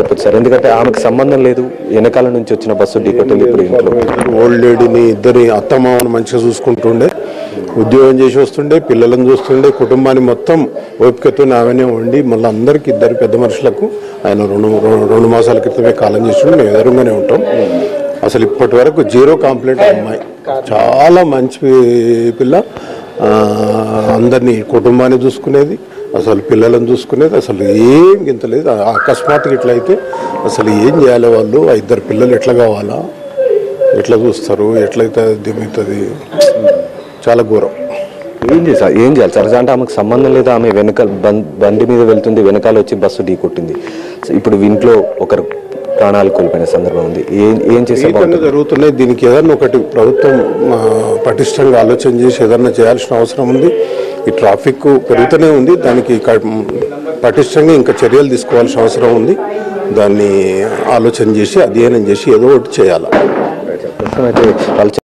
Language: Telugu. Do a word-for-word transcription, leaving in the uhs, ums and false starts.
చెప్పొచ్చు సార్? ఎందుకంటే ఆమెకు సంబంధం లేదు, వెనకాల నుంచి వచ్చిన బస్సు ఢీకొట్టింది. ఇప్పుడు ఇంట్లో ఓల్డ్ లేడీని ఇద్దరి అత్తమామను మంచిగా చూసుకుంటుండే, ఉద్యోగం చేసి వస్తుండే, పిల్లలను చూస్తుండే, కుటుంబాన్ని మొత్తం ఓపికతో ఆమెనే ఉండి మళ్ళీ అందరికి ఇద్దరు పెద్ద మనుషులకు ఆయన రెండు రెండు మాసాల క్రితమే కాలం చేస్తుండే. మేము ఎదురుగానే ఉంటాం. అసలు ఇప్పటి వరకు జీరో కంప్లైంట్. అమ్మాయి చాలా మంచి పిల్ల, అందరినీ కుటుంబాన్ని చూసుకునేది, అసలు పిల్లలను చూసుకునేది, అసలు ఏం గింతలేదు. అకస్మాత్తుగా ఇట్లయితే అసలు ఏం చేయాలి వాళ్ళు? ఆ ఇద్దరు పిల్లలు ఎట్లా కావాలా, ఎట్లా చూస్తారు, ఎట్లయితే దిగుతుంది? చాలా ఘోరం. ఏం చేసారు ఏం చేయాలి సార్? అంటే ఆమెకు సంబంధం లేదు, ఆమె వెనకాల బండి మీద వెళ్తుంది, వెనకాల వచ్చి బస్సు ఢీ కొట్టింది. ఇప్పుడు ఇంట్లో ఒకరు ప్రాణాలు కోల్పోయిన సందర్భం ఉంది. ఏం ఏం చేసే జరుగుతున్నాయి? దీనికి ఏదన్నా ఒకటి ప్రభుత్వం పటిష్టంగా ఆలోచన చేసి ఏదన్నా చేయాల్సిన అవసరం ఉంది. ఈ ట్రాఫిక్ పెరుగుతూనే ఉంది, దానికి పటిష్టంగా ఇంకా చర్యలు తీసుకోవాల్సిన అవసరం ఉంది. దాన్ని ఆలోచన చేసి అధ్యయనం చేసి ఏదో ఒకటి చేయాలి.